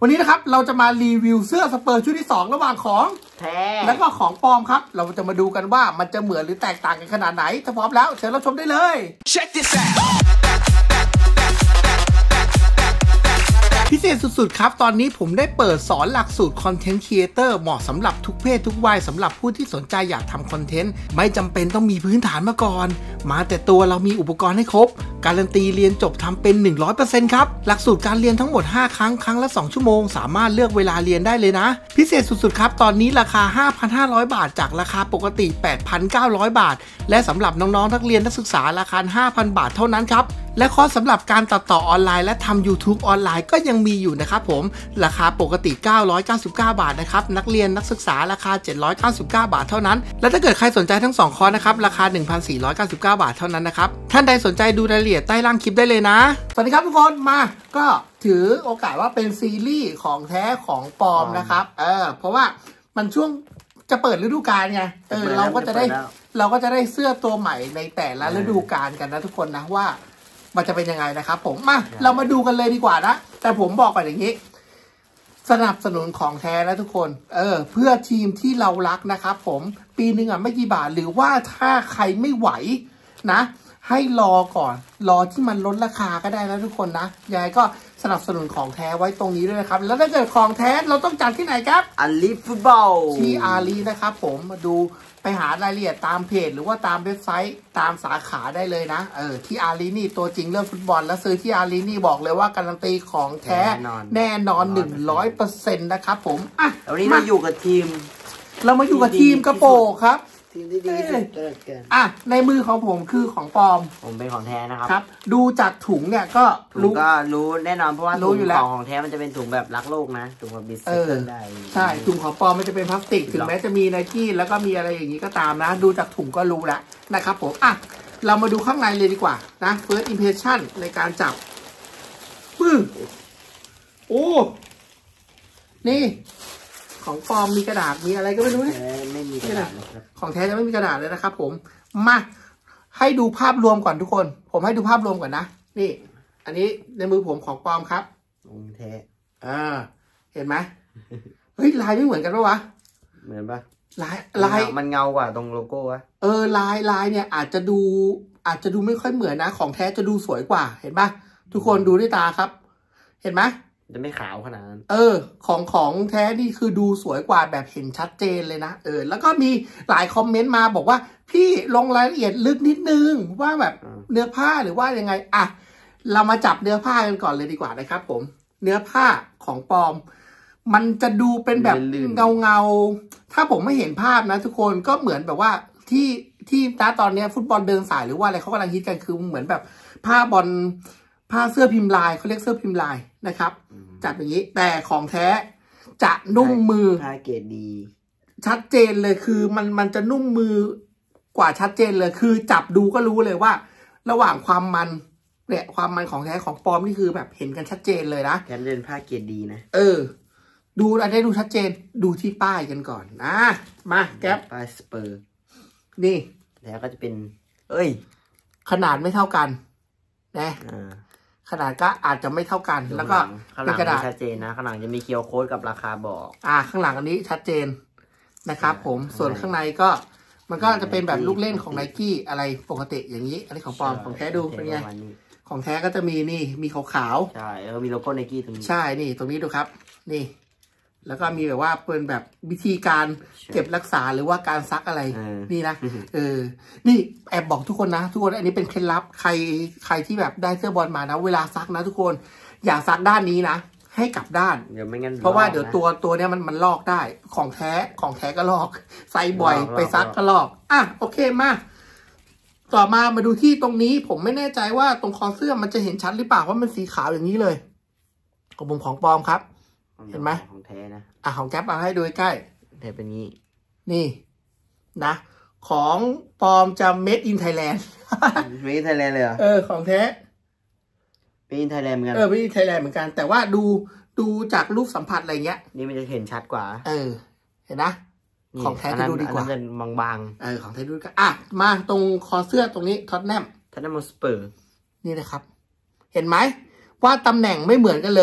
วันนี้นะครับเราจะมารีวิวเสื้อสเปอร์ชุดที่2ระหว่างของแท้และก็ของปลอมครับเราจะมาดูกันว่ามันจะเหมือนหรือแตกต่างกันขนาดไหนถ้าพร้อมแล้วเชิญรับชมได้เลย Check this out พิเศษสุดๆครับตอนนี้ผมได้เปิดสอนหลักสูตร Content Creator เหมาะสำหรับทุกเพศทุกวัยสำหรับผู้ที่สนใจอยากทำคอนเทนต์ไม่จำเป็นต้องมีพื้นฐานมาก่อนมาแต่ตัวเรามีอุปกรณ์ให้ครบการันตีเรียนจบทำเป็น 100% ครับหลักสูตรการเรียนทั้งหมด5ครั้งละ2ชั่วโมงสามารถเลือกเวลาเรียนได้เลยนะพิเศษสุดๆครับตอนนี้ราคา 5,500 บาทจากราคาปกติ 8,900 บาทและสำหรับน้องๆนักเรียนนักศึกษาราคา 5,000 บาทเท่านั้นครับและคอร์สสำหรับการตัดต่อออนไลน์และทำ YouTube ออนไลน์ก็ยังมีอยู่นะครับผมราคาปกติ999 บาทนะครับนักเรียนนักศึกษาราคา799 บาทเท่านั้นและถ้าเกิดใครสนใจทั้ง2คอร์สนะครับราคา 1,499 บาทเท่านั้นนะครับท่านใดสนใจดูรายละเอียดใต้ล่างคลิปได้เลยนะสวัสดีครับทุกคนมาก็ถือโอกาสว่าเป็นซีรีส์ของแท้ของปลอมนะครับเพราะว่ามันช่วงจะเปิดฤดูกาลไงเราก็จะได้เสื้อตัวใหม่ในแต่ละฤดูกาลกันนะทุกคนนะว่ามันจะเป็นยังไงนะครับผมมาเรามาดูกันเลยดีกว่านะแต่ผมบอกก่อนอย่างนี้สนับสนุนของแท้นะทุกคนเพื่อทีมที่เรารักนะครับผมปีหนึ่งไม่กี่บาทหรือว่าถ้าใครไม่ไหวนะให้รอก่อนรอที่มันลดราคาก็ได้นะทุกคนนะยายก็สนับสนุนของแท้ไว้ตรงนี้ด้วยนะครับแล้วถ้าเกิดของแท้เราต้องจัดที่ไหนครับอาลีฟุตบอลที่อาลีนะครับผมมาดูไปหารายละเอียดตามเพจหรือว่าตามเว็บไซต์ตามสาขาได้เลยนะที่อาลีนี่ตัวจริงเรื่องฟุตบอลแล้วซื้อที่อาลีนี่บอกเลยว่าการันตีของแท้แน่นอน 100% นะครับผมวันนี้เราอยู่กับทีมเรามาอยู่กับทีมกระโปงครับทีมที่ดีสุดในมือของผมคือของปลอมผมเป็นของแท้นะครับดูจากถุงเนี่ยก็รู้แน่นอนเพราะว่าถุงของแท้มันจะเป็นถุงแบบรักโลกนะถุงแบบดิสเซอร์ได้ใช่ถุงของปลอมมันจะเป็นพลาสติกถึงแม้จะมีไนกี้แล้วก็มีอะไรอย่างนี้ก็ตามนะดูจากถุงก็รู้แล้วนะครับผมเรามาดูข้างในเลยดีกว่านะ first impression ในการจับโอ้นี่ของปลอมมีกระดาษมีอะไรก็ไม่รู้เนี่ยไม่มีกระดาษของแท้จะไม่มีกระดาษเลยนะครับผมมาให้ดูภาพรวมก่อนทุกคนผมให้ดูภาพรวมก่อนนะนี่อันนี้ในมือผมของปลอมครับของแท้เห็นไหมเฮ้ยลายไม่เหมือนกันปะวะเหมือนปะลายมันเงากว่าตรงโลโก้วะลายเนี่ยอาจจะดูไม่ค่อยเหมือนนะของแท้จะดูสวยกว่าเห็นปะทุกคนดูด้วยตาครับเห็นไหมจะไม่ขาวขนาดนั้นของแท้นี่คือดูสวยกว่าแบบเห็นชัดเจนเลยนะแล้วก็มีหลายคอมเมนต์มาบอกว่าพี่ลงรายละเอียดลึกนิดนึงว่าแบบเนื้อผ้าหรือว่ายังไงเรามาจับเนื้อผ้ากันก่อนเลยดีกว่านะครับผมเนื้อผ้าของปลอมมันจะดูเป็นแบบเงาถ้าผมไม่เห็นภาพนะทุกคนก็เหมือนแบบว่าที่ตอนนี้ฟุตบอลเดินสายหรือว่าอะไรเขากำลังฮิตกันคือเหมือนแบบผ้าเสื้อพิมพ์ลายเขาเรียกเสื้อพิมพ์ลายนะครับจับอย่างนี้แต่ของแท้จะนุ่มมือผ้าเกรดดีชัดเจนเลยคือมันจะนุ่มมือกว่าชัดเจนเลยคือจับดูก็รู้เลยว่าระหว่างความมันเนี่ยความมันของแท้ของปลอมนี่คือแบบเห็นกันชัดเจนเลยนะแกนเป็นผ้าเกรดดีนะดูอะไรดูชัดเจนดูที่ป้ายกันก่อนมาแก๊ปป้ายสเปอร์นี่แล้วก็จะเป็นขนาดไม่เท่ากันนะขนาดก็อาจจะไม่เท่ากันแล้วก็เป็นกระดาษชัดเจนนะข้างหลังจะมีเคียวโค้ดกับราคาบอกข้างหลังอันนี้ชัดเจนนะครับผมส่วนข้างในก็มันก็จะเป็นแบบลูกเล่นของไนกี้อะไรปกติอย่างนี้อันนี้ของปลอมของแท้ดูเป็นไงของแท้ก็จะมีนี่มีขาวๆใช่แล้วมีโลโก้ไนกี้ตรงนี้ใช่นี่ตรงนี้ดูครับนี่แล้วก็มีแบบว่าเป็นแบบวิธีการเก็บรักษาหรือว่าการซักอะไรนี่นะนี่แอบบอกทุกคนนะทุกคนอันนี้เป็นเคล็ดลับใครที่แบบได้เสื้อบอลมานะเวลาซักนะทุกคนอย่าซักด้านนี้นะให้กลับด้านเดี๋ยวไม่งั้นเพราะว่าเดี๋ยวตัวเนี้ยมันลอกได้ของแท้ก็ลอกใส่บ่อยไปซักก็ลอกโอเคมาต่อมาดูที่ตรงนี้ผมไม่แน่ใจว่าตรงคอเสื้อมันจะเห็นชัดหรือเปล่าว่ามันสีขาวอย่างนี้เลยของผมของปลอมครับเห็นไหมของแท้นะของแก๊ปเอาให้ดูใกล้แท้เป็นนี้นี่นะของปลอมจะ made in Thailand made in Thailand เลยเหรอของแท้ made in Thailand เหมือนกัน made in Thailand เหมือนกันแต่ว่าดูจากรูปสัมผัสอะไรเงี้ยนี่มันจะเห็นชัดกว่าเห็นนะของแท้จะดูดีกว่าเป็นบางของแท้ดูกันมาตรงคอเสื้อตรงนี้ท็อตแนมสเปอร์นี่นะครับเห็นไหมว่าตำแหน่งไม่เหมือนกันเลย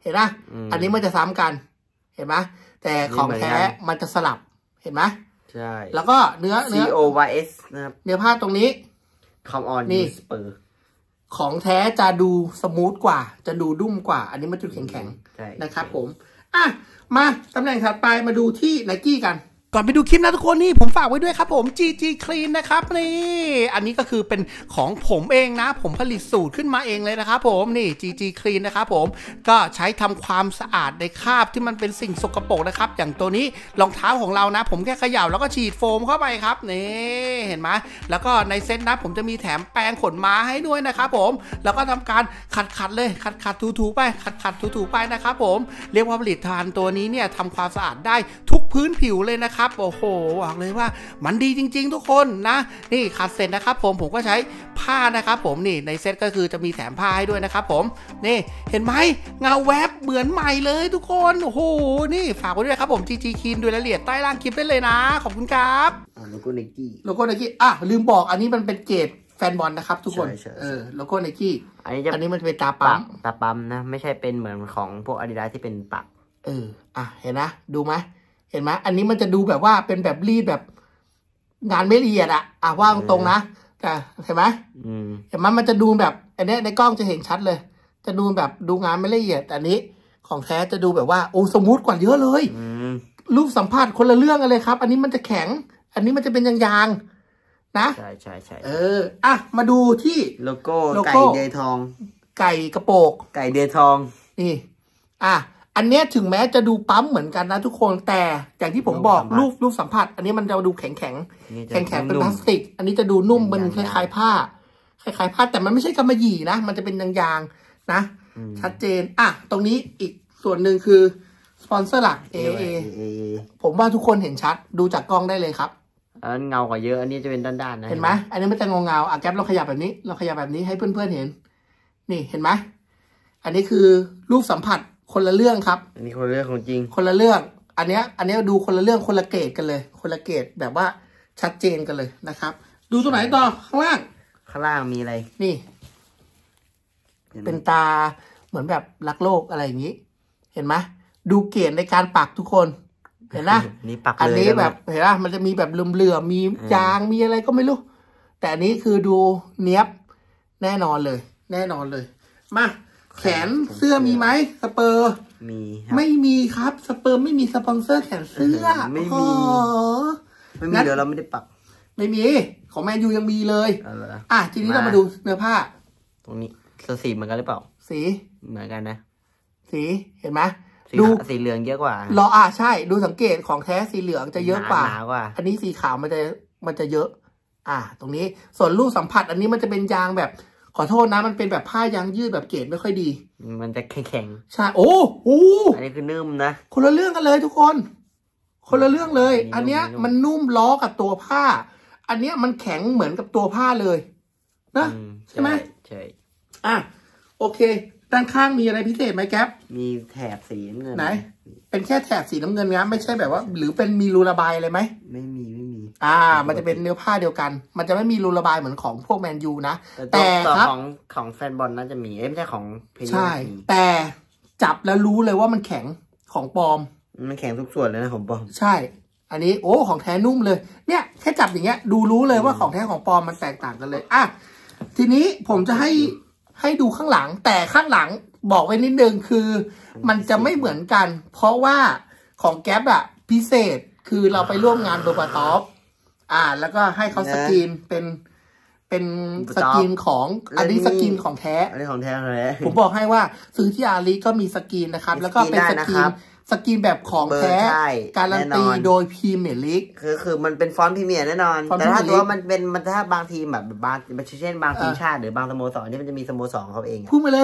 เห็นไหมอันนี้มันจะซ้ำกันเห็นไหมแต่ของแท้มันจะสลับเห็นไหมใช่แล้วก็เนื้อ COYS นะครับเนื้อผ้าตรงนี้ Come on นี่สเปอร์ของแท้จะดูสมูทกว่าจะดูดุ้มกว่าอันนี้มันจะแข็งๆนะครับผมมาตำแหน่งถัดไปมาดูที่ Nike กันก่อนไปดูคลิปนะทุกคนนี่ผมฝากไว้ด้วยครับผม GG Clean นะครับนี่อันนี้ก็คือเป็นของผมเองนะผมผลิตสูตรขึ้นมาเองเลยนะครับผมนี่ GG Clean นะครับผมก็ใช้ทำความสะอาดในคราบที่มันเป็นสิ่งสกปรกนะครับอย่างตัวนี้รองเท้าของเรานะผมแค่เขย่าแล้วก็ฉีดโฟมเข้าไปครับนี่เห็นไหมแล้วก็ในเซ็ตนะผมจะมีแถมแปรงขนม้าให้ด้วยนะครับผมแล้วก็ทำการขัดเลยขัดถูไปขัดถูไปนะครับผมเรียกว่าผลิตภัณฑ์ตัวนี้เนี่ยทำความสะอาดได้ทุกพื้นผิวเลยนะครับโอ้โหบอกเลยว่ามันดีจริงๆทุกคนนะนี่ขัดเสร็จนะครับผมก็ใช้ผ้านะครับผมนี่ในเซตก็คือจะมีแถมผ้าให้ด้วยนะครับผมนี่เห็นไหมเงาแวบเหมือนใหม่เลยทุกคนโอ้โหนี่ฝากไว้ด้วยครับผม GG Clean ดูรายละเอียดใต้ล่างคลิปได้เลยนะขอบคุณครับโลโก้ Nike ลืมบอกอันนี้มันเป็นเกรดแฟนบอลนะครับทุกคนโลโก้ Nike อันนี้มันจะเป็นตาปั๊มนะไม่ใช่เป็นเหมือนของพวก Adidas ที่เป็นปักเห็นนะดูไหมเห็นไหมอันนี้มันจะดูแบบว่าเป็นแบบรีดแบบงานไม่ละเอียดว่าตรงนะแต่เห็นไหมเห็นไหมมันจะดูแบบอันนี้ในกล้องจะเห็นชัดเลยจะดูแบบดูงานไม่ละเอียดแต่อันนี้ของแท้จะดูแบบว่าโอ้สมูทกว่าเยอะเลยรูปสัมผัสคนละเรื่องกันเลยครับอันนี้มันจะแข็งอันนี้มันจะเป็นยางนะใช่มาดูที่โลโก้ไก่เดทองไก่กระโปงไก่เดทองนี่อันเนี้ยถึงแม้จะดูปั๊มเหมือนกันนะทุกคนแต่อย่างที่ผมบอกรูปสัมผัสอันนี้มันจะดูแข็งเป็นพลาสติกอันนี้จะดูนุ่มมันคล้ายๆผ้าแต่มันไม่ใช่กำมะหยี่นะมันจะเป็นยางๆนะชัดเจนตรงนี้อีกส่วนหนึ่งคือสปอนเซอร์หลัก AA ผมว่าทุกคนเห็นชัดดูจากกล้องได้เลยครับเงากว่าเยอะอันนี้จะเป็นด้านๆนะเห็นไหมอันนี้มันจะเงาแก๊ปเราขยับแบบนี้ให้เพื่อนๆเห็นนี่เห็นไหมอันนี้คือรูปสัมผัสคนละเรื่องครับอันนี้คนละเรื่องของจริงคนละเรื่องอันเนี้ยดูคนละเรื่องคนละเกรดกันเลยคนละเกรดแบบว่าชัดเจนกันเลยนะครับดูตัวไหนต่อข้างล่างมีอะไรนี่เป็นตาเหมือนแบบรักโลกอะไรอย่างนี้เห็นไหมดูเกรดในการปักทุกคนเห็นนะนี่ปักเลยอันนี้แบบเห็นป่ะมันจะมีแบบเหลื่อมมียางมีอะไรก็ไม่รู้แต่อันนี้คือดูเนี้ยบแน่นอนเลยมาแขนเสื้อมีไหมสเปอร์ไม่มีครับสเปอร์ไม่มีสปอนเซอร์แขนเสื้อไม่มีเดี๋ยวเราไม่ได้ปักไม่มีของแมนยูยังมีเลยทีนี้เรามาดูเนื้อผ้าตรงนี้สีเหมือนกันหรือเปล่าสีเหมือนกันนะสีเห็นไหมดูสีเหลืองเยอะกว่าใช่ดูสังเกตของแท้สีเหลืองจะเยอะกว่าอันนี้สีขาวมันจะเยอะตรงนี้ส่วนรูปสัมผัสอันนี้มันจะเป็นยางแบบขอโทษนะมันเป็นแบบผ้ายางยืดแบบเกรดไม่ค่อยดีมันจะแข็งใช่โอ้อันนี้คือนุ่มนะคนละเรื่องกันเลยทุกคนคนละเรื่องเลยอันเนี้ยมันนุ่มล้อกับตัวผ้าอันเนี้ยมันแข็งเหมือนกับตัวผ้าเลยนะใช่ไหมใช่โอเคด้านข้างมีอะไรพิเศษไหมแก๊ปมีแถบสีน้ำเงินไหนเป็นแค่แถบสีน้ำเงินนะไม่ใช่แบบว่าหรือเป็นมีรูระบายอะไรไหมไม่มีมันจะเป็นเนื้อผ้าเดียวกันมันจะไม่มีรูระบายเหมือนของพวกแมนยูนะแต่ครับของแฟนบอลน่าจะมีไม่ใช่ของใช่แต่จับแล้วรู้เลยว่ามันแข็งของปลอมมันแข็งทุกส่วนเลยนะของปลอมใช่อันนี้ของแท้นุ่มเลยเนี่ยแค่จับอย่างเงี้ยดูรู้เลยว่าของแท้ของปลอมมันแตกต่างกันเลยทีนี้ผมจะให้ดูข้างหลังแต่ข้างหลังบอกไว้นิดนึงคือมันจะไม่เหมือนกันเพราะว่าของแก๊ปพิเศษคือเราไปร่วมงานโดปาท็อปแล้วก็ให้เขาสกรีนเป็นสกรีนของอันนี้สกรีนของแท้อันนี้ของแท้เลยผมบอกให้ว่าซื้อที่อาลีก็มีสกรีนนะครับแล้วก็เป็นสกรีนแบบของแท้การันตีโดยพรีเมียร์ลีกคือมันเป็นฟอนต์พรีเมียร์แน่นอนแต่ถ้าตัวมันเป็นถ้าบางทีแบบบางเช่นบางทีมชาติหรือบางสโมสรนี่มันจะมีสโมสรเขาเองพูดมาเลย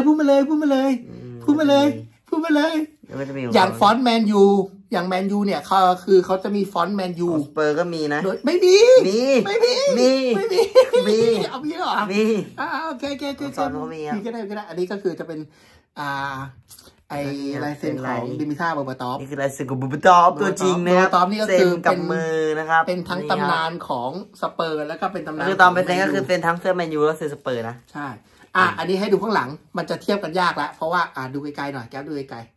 อย่างฟอนต์แมนยูอย่างแมนยูเนี่ยเขาจะมีฟอนต์แมนยูสเปอร์ก็มีนะไม่มีเอามีเหรอมีโอเคสอนเขามีก็ได้อันนี้ก็คือจะเป็นลายเซ็นของดิมิท่าเบอร์บาตอฟนี่คือลายเซ็นของเบอร์บาตอฟตัวจริงนะเบอร์บาตอฟนี่ก็คือกับมือนะครับเป็นทั้งตำนานของสเปอร์แล้วก็เป็นตำนานคือตอนเป็นเซ็นก็คือเป็นทั้งเสื้อแมนยูและเสื้อสเปอร์นะใช่อันนี้ให้ดูข้างหลังมันจะเทียบกันยากแล้วเพราะว่าดูไกลๆหน่อยแก้วดูไกลๆ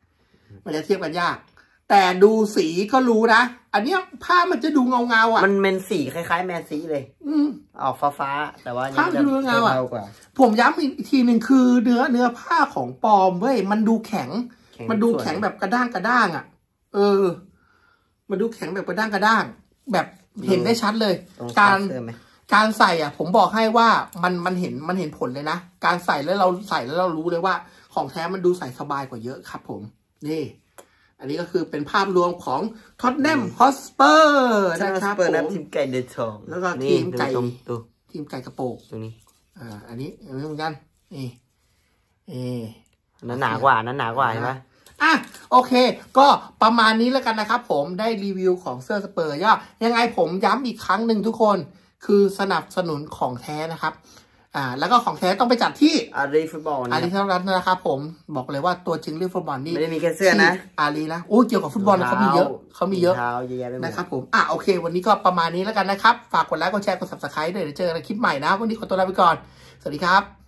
มันจะเทียบกันยากแต่ดูสีก็รู้นะอันเนี้ยผ้ามันจะดูเงาอ่ะมันเป็นสีคล้ายๆแมนซีเลยออกฟ้าแต่ว่าผ้าดูเงาอ่ะผมย้ำอีกทีหนึ่งคือเนื้อผ้าของปลอมเว้ยมันดูแข็งมันดูแข็งแบบกระด้างอ่ะมันดูแข็งแบบกระด้างแบบเห็นได้ชัดเลยการใส่อ่ะผมบอกให้ว่ามันเห็นผลเลยนะการใส่แล้วเรารู้เลยว่าของแท้มันดูใส่สบายกว่าเยอะครับผมนี่อันนี้ก็คือเป็นภาพรวมของท็อตแนมฮอสเปอร์นะครับผมทีมไก่เดือดทองแล้วก็ทีมไก่กระโปงตรงนี้อันนี้เหมือนกันนั่นหนากว่าใช่ไหมโอเคก็ประมาณนี้แล้วกันนะครับผมได้รีวิวของเสื้อสเปอร์ยังไงผมย้ำอีกครั้งหนึ่งทุกคนคือสนับสนุนของแท้นะครับแล้วก็ของแท้ต้องไปจัดที่อารีฟุตบอลเท่านั้นนะครับผมบอกเลยว่าตัวจริงเรื่องฟุตบอลนี่ไม่ได้มีแค่เสื้อนะอารีนะโอ้เกี่ยวกับฟุตบอลเขามีเยอะนะครับผมโอเควันนี้ก็ประมาณนี้แล้วกันนะครับฝากกดไลค์กดแชร์กด Subscribe ด้วยเดี๋ยวเจอกันในคลิปใหม่นะวันนี้ขอตัวลาไปก่อนสวัสดีครับ